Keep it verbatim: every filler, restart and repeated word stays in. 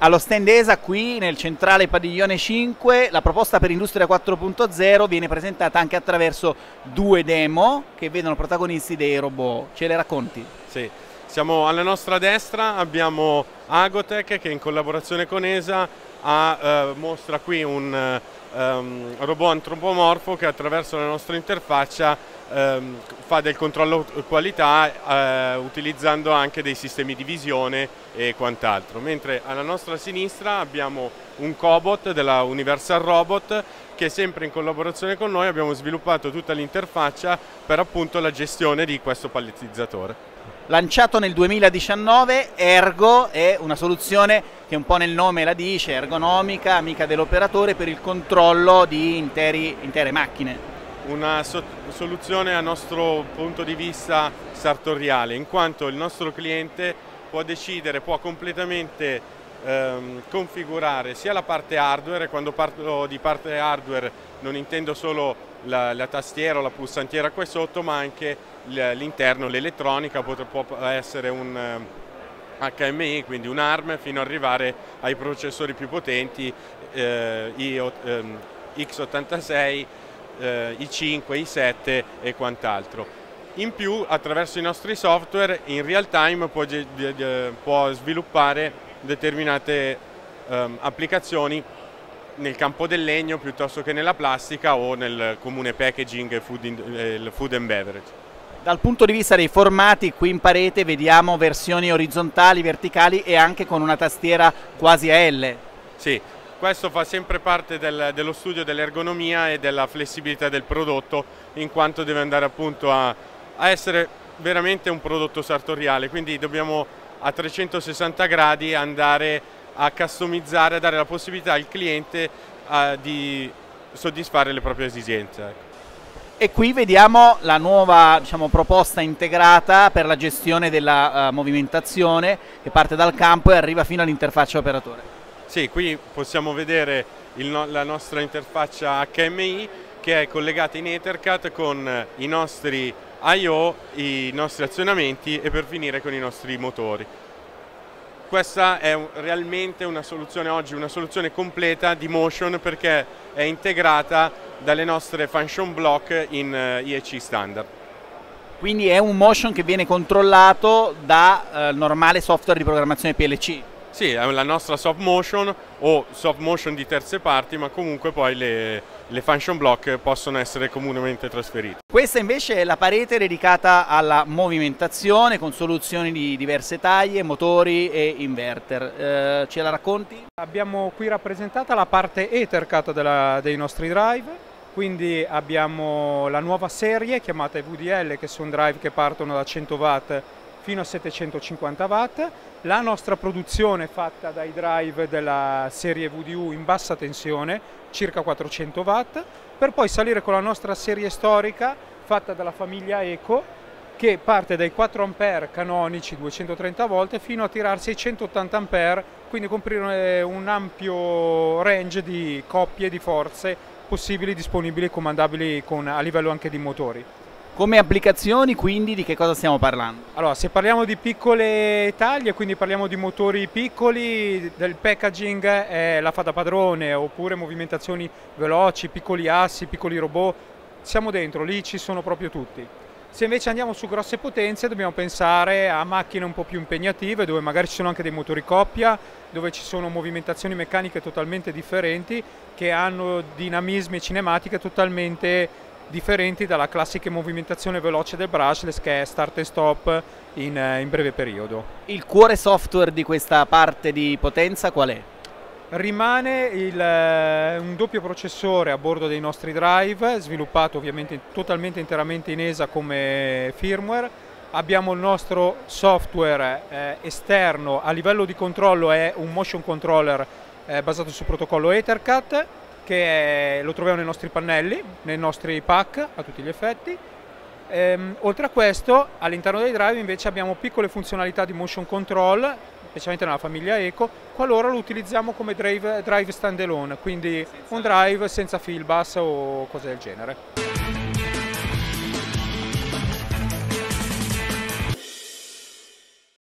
Allo stand E S A qui nel centrale padiglione cinque la proposta per Industria quattro punto zero viene presentata anche attraverso due demo che vedono protagonisti dei robot. Ce le racconti? Sì, siamo alla nostra destra, abbiamo Agotech che in collaborazione con E S A ha, eh, mostra qui un um, robot antropomorfo che attraverso la nostra interfaccia Um, fa del controllo qualità uh, utilizzando anche dei sistemi di visione e quant'altro, mentre alla nostra sinistra abbiamo un cobot della Universal Robot che sempre in collaborazione con noi abbiamo sviluppato tutta l'interfaccia per appunto la gestione di questo pallettizzatore. Lanciato nel duemiladiciannove, Ergo è una soluzione che un po' nel nome la dice, ergonomica, amica dell'operatore per il controllo di interi, intere macchine. Una so soluzione a nostro punto di vista sartoriale, in quanto il nostro cliente può decidere, può completamente ehm, configurare sia la parte hardware, e quando parlo di parte hardware non intendo solo la, la tastiera o la pulsantiera qua sotto, ma anche l'interno, l'elettronica, può essere un H M I, quindi un ARM, fino ad arrivare ai processori più potenti, eh, X ottantasei, Eh, i cinque, i sette e quant'altro. In più, attraverso i nostri software, in real time può, può sviluppare determinate um, applicazioni nel campo del legno piuttosto che nella plastica o nel comune packaging e food, in, food and beverage. Dal punto di vista dei formati, qui in parete vediamo versioni orizzontali, verticali e anche con una tastiera quasi a L. Sì. Questo fa sempre parte del, dello studio dell'ergonomia e della flessibilità del prodotto, in quanto deve andare appunto a, a essere veramente un prodotto sartoriale, quindi dobbiamo a trecentosessanta gradi andare a customizzare, a dare la possibilità al cliente a, di soddisfare le proprie esigenze. Ecco. E qui vediamo la nuova, diciamo, proposta integrata per la gestione della uh, movimentazione che parte dal campo e arriva fino all'interfaccia operatore. Sì, qui possiamo vedere il no la nostra interfaccia H M I che è collegata in Ethercat con i nostri I O, i nostri azionamenti e per finire con i nostri motori. Questa è un, realmente una soluzione oggi, una soluzione completa di motion perché è integrata dalle nostre function block in uh, I E C standard. Quindi è un motion che viene controllato da uh, normale software di programmazione P L C? Sì, è la nostra soft motion o soft motion di terze parti, ma comunque poi le, le function block possono essere comunemente trasferite. Questa invece è la parete dedicata alla movimentazione con soluzioni di diverse taglie, motori e inverter. Eh, ce la racconti? Abbiamo qui rappresentata la parte Ethercat della, dei nostri drive, quindi abbiamo la nuova serie chiamata V D L, che sono drive che partono da cento watt fino a settecentocinquanta watt. La nostra produzione è fatta dai drive della serie V D U in bassa tensione, circa quattrocento watt, per poi salire con la nostra serie storica fatta dalla famiglia Eco, che parte dai quattro ampere canonici duecentotrenta volt fino a tirarsi ai centottanta ampere, quindi coprire un ampio range di coppie di forze possibili, disponibili e comandabili con, a livello anche di motori. Come applicazioni quindi di che cosa stiamo parlando? Allora, se parliamo di piccole taglie, quindi parliamo di motori piccoli, del packaging è la fa da padrone, oppure movimentazioni veloci, piccoli assi, piccoli robot, siamo dentro, lì ci sono proprio tutti. Se invece andiamo su grosse potenze dobbiamo pensare a macchine un po' più impegnative, dove magari ci sono anche dei motori coppia, dove ci sono movimentazioni meccaniche totalmente differenti, che hanno dinamismi e cinematiche totalmente differenti dalla classica movimentazione veloce del brushless, che è start e stop in, in breve periodo. Il cuore software di questa parte di potenza qual è? Rimane il, un doppio processore a bordo dei nostri drive, sviluppato ovviamente totalmente interamente in E S A come firmware. Abbiamo il nostro software eh, esterno, a livello di controllo è un motion controller eh, basato sul protocollo Ethercat, che è, lo troviamo nei nostri pannelli, nei nostri pack a tutti gli effetti. Ehm, oltre a questo, all'interno dei drive invece abbiamo piccole funzionalità di motion control, specialmente nella famiglia Eco, qualora lo utilizziamo come drive, drive standalone, quindi un drive senza fil bus o cose del genere.